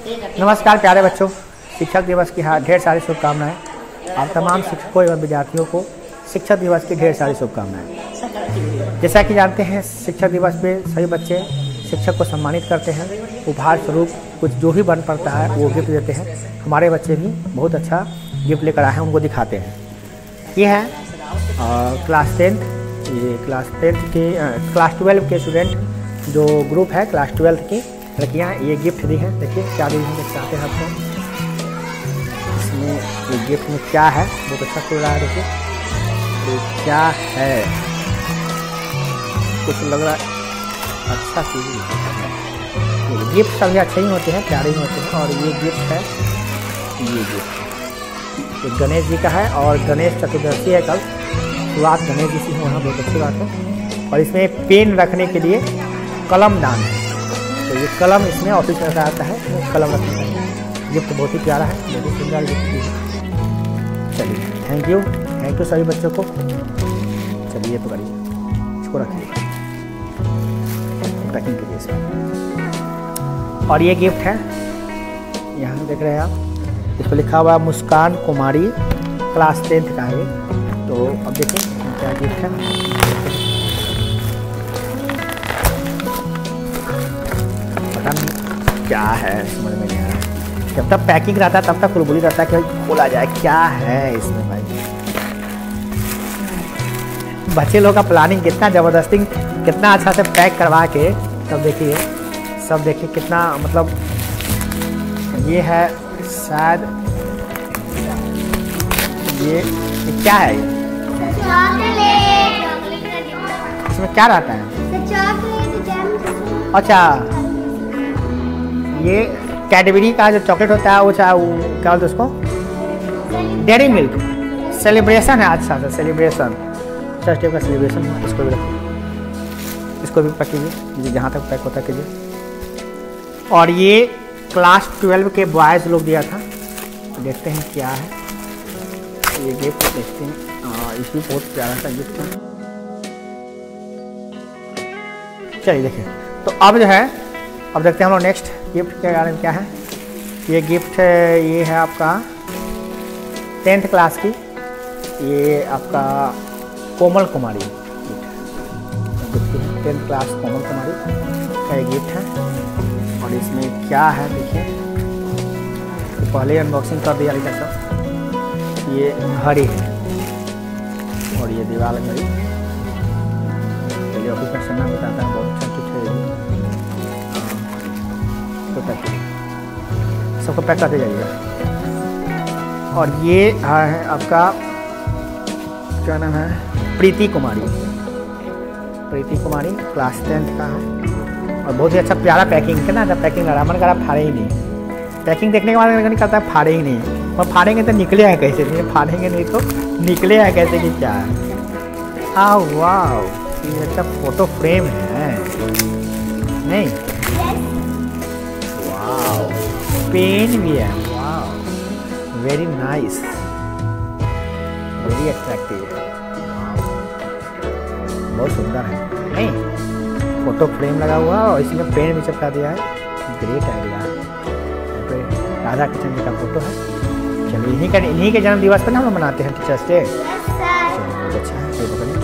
नमस्कार प्यारे बच्चों, शिक्षक दिवस की ढेर सारी शुभकामनाएं। आप तमाम शिक्षकों एवं विद्यार्थियों को शिक्षक दिवस की ढेर सारी शुभकामनाएं। जैसा कि जानते हैं, शिक्षक दिवस पे सभी बच्चे शिक्षक को सम्मानित करते हैं। उपहार स्वरूप कुछ जो भी बन पड़ता है वो गिफ्ट देते हैं। हमारे बच्चे भी बहुत अच्छा गिफ्ट लेकर आए हैं, उनको दिखाते हैं। ये है क्लास 10 ये क्लास 12 के स्टूडेंट जो ग्रुप है, क्लास 12 की लड़कियाँ ये गिफ्ट दी हैं। देखिए क्या दी हैं, देख चाहते हैं आपको। इसमें ये गिफ्ट में क्या है, बहुत अच्छा खुल रहा है। देखिए ये क्या है, कुछ लग रहा है अच्छा चीज़ है। गिफ्ट सभी अच्छे ही होते हैं, प्यारे ही होते हैं। और ये गिफ्ट है, ये गिफ्ट ये गणेश जी का है और गणेश चतुर्दशी है कल। शुरुआत गणेश जी से होना बहुत अच्छी बात है। और इसमें पेन रखने के लिए कलम दान है, तो ये कलम इसमें ऑफिस में रखा आता है, कलम रखने का। गिफ्ट बहुत ही प्यारा है, बहुत ही सुंदर गिफ्ट है। चलिए थैंक यू सभी बच्चों को। चलिए पकड़िए, इसको रखिए पैकिंग के लिए इसमें। और ये गिफ्ट है, यहाँ देख रहे हैं आप, इस पर लिखा हुआ मुस्कान कुमारी, क्लास 10 का है। तो अब देखिए क्या गिफ्ट है। क्या है समझ में नहीं आ रहा। जब तक पैकिंग रहता है तब तक कुलबुली रहता है कि खोला जाए क्या है इसमें। भाई बच्चे लोग का प्लानिंग कितना ज़बरदस्ती, कितना अच्छा से पैक करवा के सब देखिए कितना, मतलब ये है शायद ये क्या है, इसमें क्या रहता है? अच्छा, ये कैडबरी का जो चॉकलेट होता है वो क्या बोलते उसको, डेयरी मिल्क सेलिब्रेशन है। अच्छा सा सेलिब्रेशन, फर्स्ट डे का सेलिब्रेशन है। इसको भी रखिए, इसको भी पैक कीजिए, जहाँ तक पैक होता कीजिए। और ये क्लास 12 के बॉयज़ लोग दिया था। देखते हैं क्या है ये गिफ्ट, देखते हैं। इसमें बहुत प्यारा सा गिफ्ट है। चलिए देखिए, तो अब जो है, अब देखते हैं हम लोग नेक्स्ट गिफ्ट के बारे में क्या है। ये गिफ्ट है, ये है आपका 10th क्लास की, ये आपका कोमल कुमारी, 10th क्लास कोमल कुमारी का ये गिफ्ट है। और इसमें क्या है देखिए, तो पहले अनबॉक्सिंग कर दिया लेकिन सब। ये घड़ी है और ये दीवार घड़ी, ये ऑफिस में सामान बताता है, बहुत अच्छा गिफ्ट है। सबको पैक करते जाइएगा। और ये है आपका क्या नाम है, प्रीति कुमारी क्लास 10 का है। और बहुत ही अच्छा प्यारा पैकिंग है ना, जब पैकिंग करा मन करा फाड़े ही नहीं। पैकिंग देखने के बाद नहीं करता है फाड़े ही नहीं, और फाड़ेंगे तो निकले हैं कैसे, नहीं फाड़ेंगे नहीं तो निकले हैं कैसे कि क्या है। हाँ वाह, ये अच्छा फोटो फ्रेम है नहीं, पेन भी है। वाह वेरी नाइस, वेरी अट्रैक्टिव, बहुत सुंदर है नहीं। फोटो फ्रेम लगा हुआ और इसमें पेन भी चिपका दिया है, ग्रेट आइडिया। राधा कृष्ण जी का फोटो है। चलिए इन्हीं के जन्म दिवस पर ना हम मनाते हैं टीचर्स डे। चलिए बहुत अच्छा है, ये पकड़िए।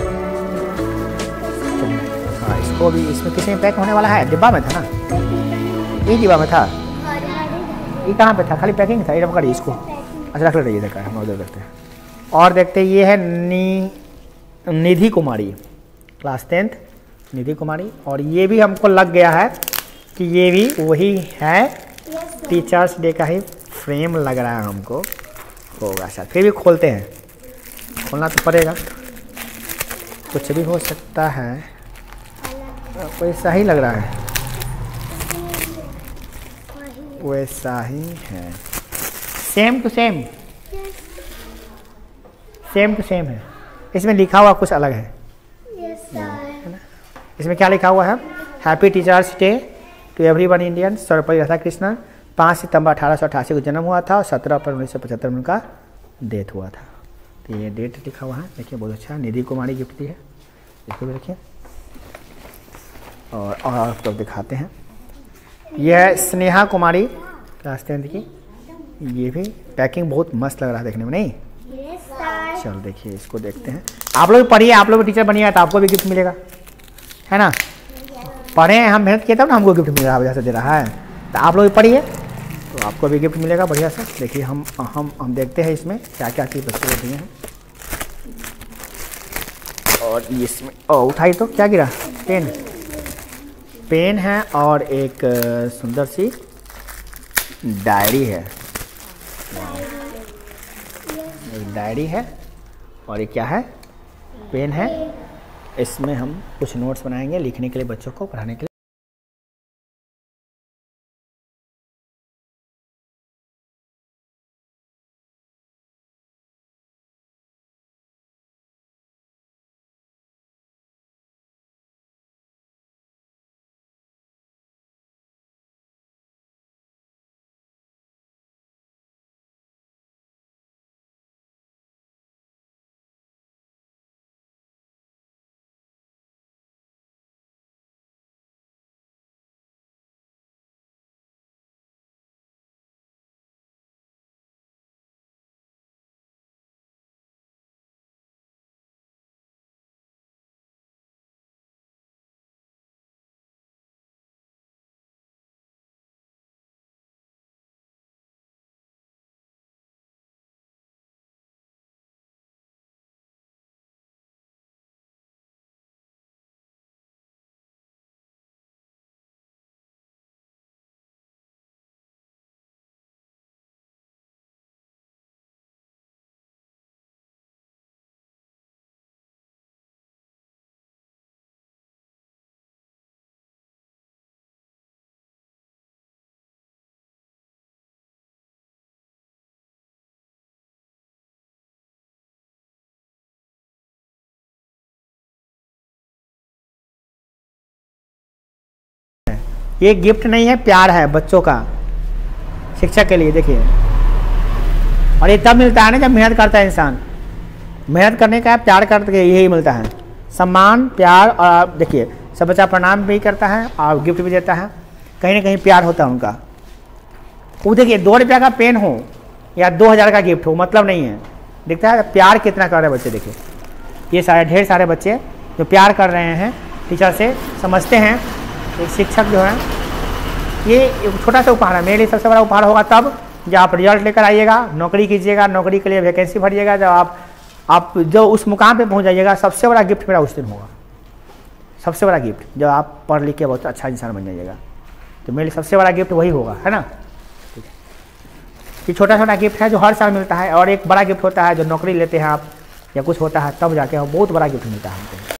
चलिए हाँ, इसको भी इसमें किसी में पैक होने वाला है। डिब्बा में था ना, ये डिब्बा में था, ये कहाँ पे था, खाली पैकिंग था। ये पकड़िए इसको, अच्छा रख ले, देखा हम उधर देखते हैं। और देखते हैं, ये है निधि कुमारी, क्लास 10 निधि कुमारी। और ये भी हमको लग गया है कि ये भी वही है, टीचर्स डे का ही फ्रेम लग रहा है हमको, होगा शायद। फिर भी खोलते हैं, खोलना तो पड़ेगा, कुछ भी हो सकता है। कोई सही लग रहा है, वैसा ही है, सेम टू सेम है। इसमें लिखा हुआ कुछ अलग है, है ना। इसमें क्या लिखा हुआ है, happy teachers day to everyone Indian. Sarvepalli Radhakrishnan 5 सितंबर 1888 को जन्म हुआ था और 17 अप्रैल 1975 में उनका डेथ हुआ था। तो ये डेट लिखा हुआ है, देखिए बहुत अच्छा। निधि कुमारी गिफ्ट दी है, इसको भी देखिए। और आपको दिखाते हैं, यह स्नेहा कुमारी क्लास 10th की। ये भी पैकिंग बहुत मस्त लग रहा है देखने में, नहीं? चलो देखिए इसको देखते हैं। आप लोग पढ़िए, आप लोग टीचर बनिए तो आपको भी गिफ्ट मिलेगा, है ना? पढ़े हम मेहनत किए तब ना हमको गिफ्ट मिल रहा है, वजह से दे रहा है। तो आप लोग पढ़िए तो आपको भी गिफ्ट मिलेगा बढ़िया से। देखिए हम देखते हैं इसमें क्या क्या चीज़ बच्चे को दिए हैं। और इसमें उठाई तो क्या गिरा? पेन है और एक सुंदर सी डायरी है। एक डायरी है और ये क्या है? पेन है। इसमें हम कुछ नोट्स बनाएंगे लिखने के लिए, बच्चों को पढ़ाने के लिए। ये गिफ्ट नहीं है, प्यार है बच्चों का शिक्षा के लिए। देखिए, और ये तब मिलता है ना जब मेहनत करता है इंसान। मेहनत करने का प्यार करके यही मिलता है, सम्मान, प्यार। और देखिए सब बच्चा प्रणाम भी करता है और गिफ्ट भी देता है, कहीं ना कहीं प्यार होता है उनका। वो देखिए 2 रुपया का पेन हो या 2000 का गिफ्ट हो, मतलब नहीं है। दिखता है प्यार कितना कर रहे हैं बच्चे। देखिए ये सारे ढेर सारे बच्चे जो प्यार कर रहे हैं टीचर से, समझते हैं। एक शिक्षक जो है, ये छोटा सा उपहार है, मेरे लिए सबसे बड़ा उपहार होगा तब जब आप रिजल्ट लेकर आइएगा, नौकरी कीजिएगा, नौकरी के लिए वैकेंसी भरिएगा, जब आप जो उस मुकाम पे पहुंच जाइएगा, सबसे बड़ा गिफ्ट मेरा उस दिन होगा। सबसे बड़ा गिफ्ट जब आप पढ़ लिख के बहुत अच्छा इंसान बन जाइएगा, तो मेरे लिए सबसे बड़ा गिफ्ट वही होगा, है ना? ये छोटा छोटा गिफ्ट है जो हर साल मिलता है, और एक बड़ा गिफ्ट होता है जो नौकरी लेते हैं आप या कुछ होता है तब जाके बहुत बड़ा गिफ्ट मिलता है हमको।